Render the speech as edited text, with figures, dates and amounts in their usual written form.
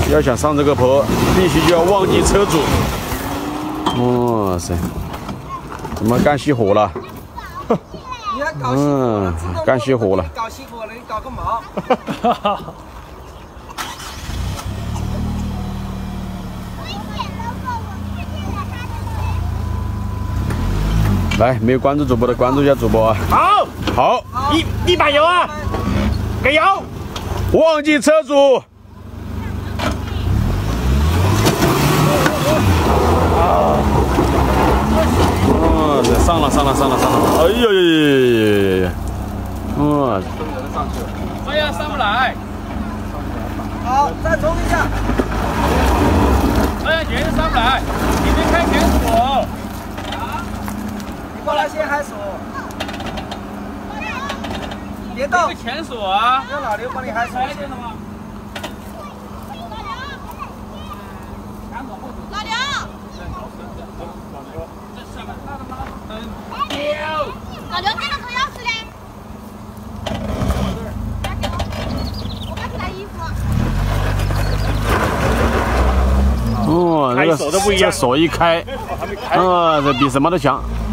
要想上这个坡，必须就要忘记车主。哇塞，怎么干熄火了？干熄火了。 搞熄火了，你搞个毛！ 来，没有关注主播的关注一下主播啊！好， 一把油啊！给油！ 忘记车主。上了！哎呦呦！哇！ 哎呀，上不来！ 好，再冲一下！ 哎呀，圆上不来！你没开前锁。 你过来先开锁。别动！ 这个前锁啊！ 让老刘帮你开锁。 开电了吗？ 老刘。老刘，那个车钥匙嘞？我刚去拿衣服。 哦，这个这锁一开，这比什么都强。